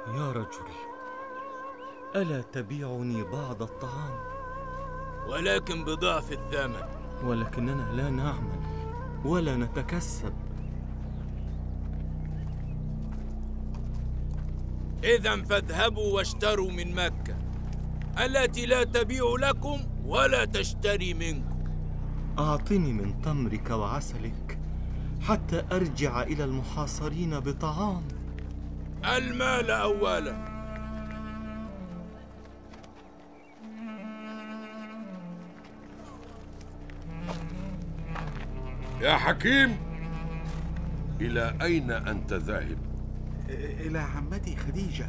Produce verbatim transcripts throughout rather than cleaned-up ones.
يا رجل، ألا تبيعني بعض الطعام؟ ولكن بضعف الثمن. ولكننا لا نعمل ولا نتكسب. إذا فاذهبوا واشتروا من مكة التي لا تبيع لكم ولا تشتري منكم. أعطني من تمرك وعسلك حتى أرجع إلى المحاصرين بطعام. المال أولا. يا حكيم، إلى أين أنت ذاهب؟ إلى عمتي خديجة.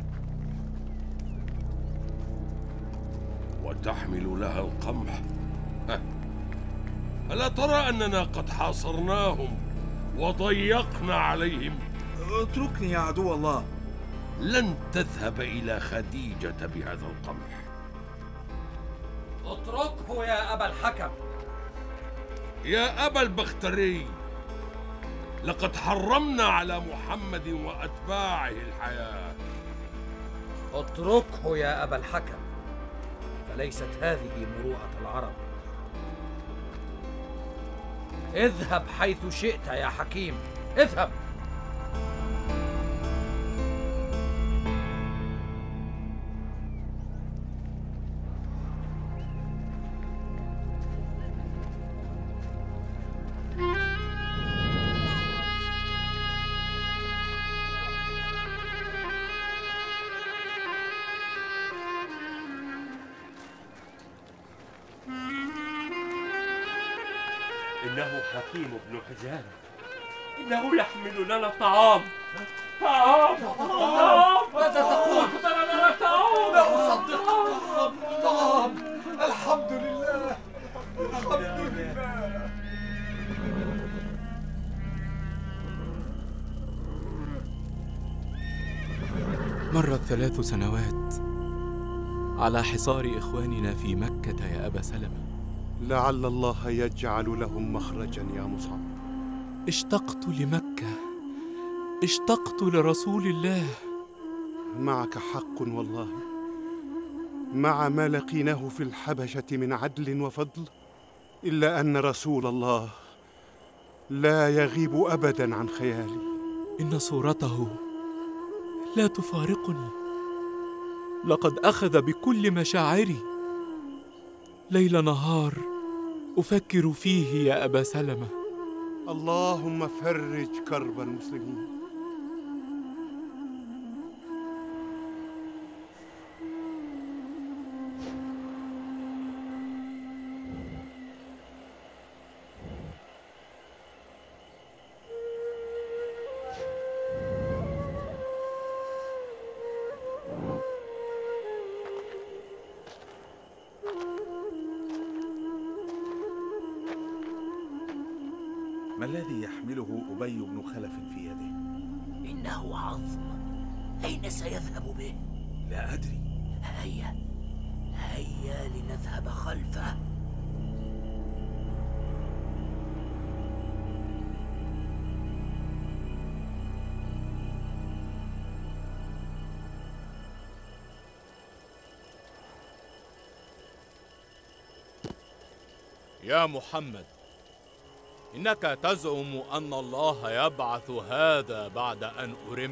وتحمل لها القمح؟ أه. ألا ترى أننا قد حاصرناهم وضيقنا عليهم؟ اتركني يا عدو الله. لن تذهب إلى خديجة بهذا القمح. اتركه يا أبا الحكم. يا أبا البختري، لقد حرمنا على محمد وأتباعه الحياة. اتركه يا أبا الحكم، فليست هذه مروءة العرب. اذهب حيث شئت يا حكيم، اذهب. إنه حكيم بن حزام، إنه يحمل لنا طعام. طعام طعام. ماذا تقول؟ أحضر لنا طعام. لا أصدق. طعام طعام. الحمد لله، الحمد لله. مرت ثلاث سنوات على حصار إخواننا في مكة يا أبا سلمة. لعل الله يجعل لهم مخرجا يا مصعب. اشتقت لمكة، اشتقت لرسول الله. معك حق والله، مع ما لقيناه في الحبشة من عدل وفضل، إلا أن رسول الله لا يغيب أبدا عن خيالي. إن صورته لا تفارقني، لقد أخذ بكل مشاعري. ليل نهار أفكر فيه يا أبا سلمة. اللهم فرج كرب المسلمين. ما الذي يحمله أبي بن خلف في يده؟ إنه عظم. أين سيذهب به؟ لا أدري. هيا هيا لنذهب خلفه. يا محمد، إنك تزعم أن الله يبعث هذا بعد أن أرم.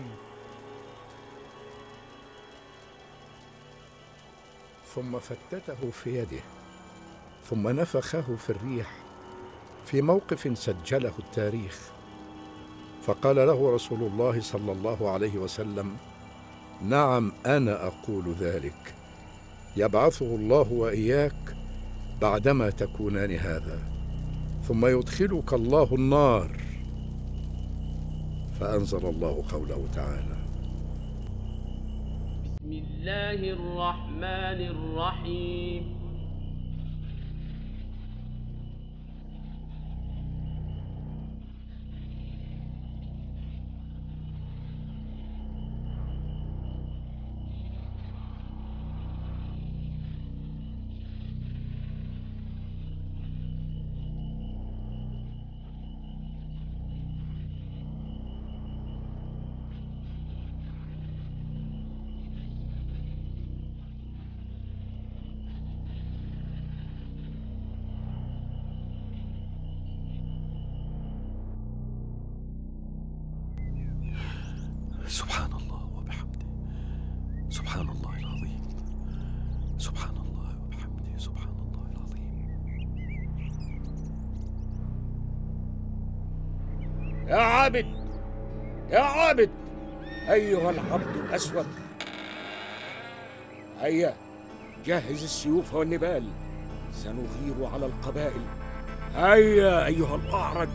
ثم فتته في يده، ثم نفخه في الريح في موقف سجله التاريخ، فقال له رسول الله صلى الله عليه وسلم: نعم، أنا أقول ذلك، يبعثه الله وإياك بعدما تكونان هذا، ثم يدخلك الله النار. فأنزل الله قوله تعالى: بسم الله الرحمن الرحيم. سبحان الله وبحمده، سبحان الله العظيم، سبحان الله وبحمده، سبحان الله العظيم. يا عابد، يا عابد، أيها العبد الأسود، هيا جهز السيوف والنبال، سنغير على القبائل. هيا أيها الأعرج.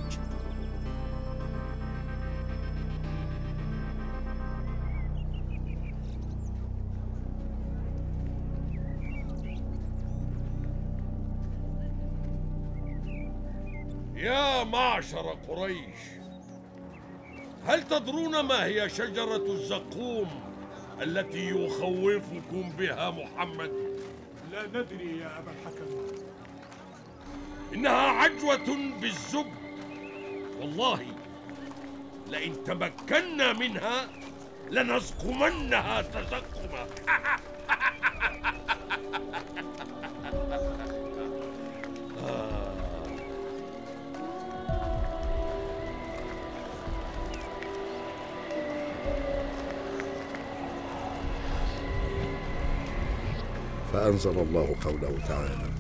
يا معشر قريش، هل تدرون ما هي شجرة الزقوم التي يخوفكم بها محمد؟ لا ندري يا أبا الحكم. إنها عجوة بالزبد، والله لئن تمكنا منها لنزقمنها تزقما. فأنزل الله قوله تعالى: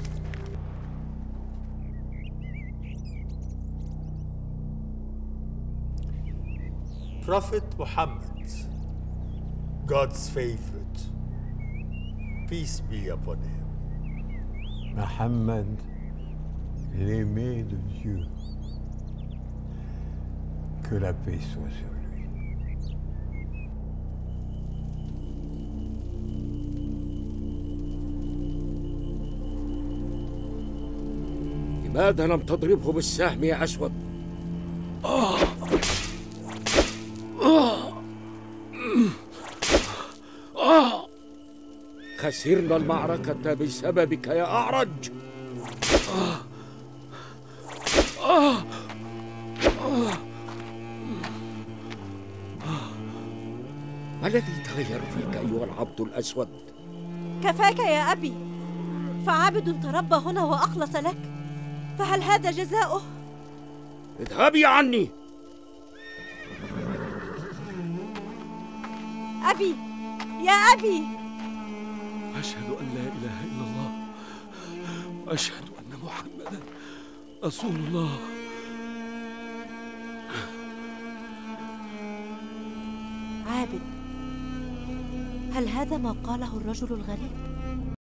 Prophet Muhammad, God's favorite, peace be upon him. Muhammad, l'aimé de Dieu, que la paix soit sur lui. لماذا لم تضربه بالسهم يا أسود؟ آه. آه. آه. خسرنا المعركة بسببك يا أعرج. آه. آه. آه. ما الذي تغير فيك أيها العبد الأسود؟ كفاك يا أبي، فعبد تربى هنا وأخلص لك، فهل هذا جزاؤه؟ اذهبي عني. أبي، يا أبي، أشهد أن لا إله إلا الله، وأشهد أن محمدا رسول الله. عابد، هل هذا ما قاله الرجل الغريب؟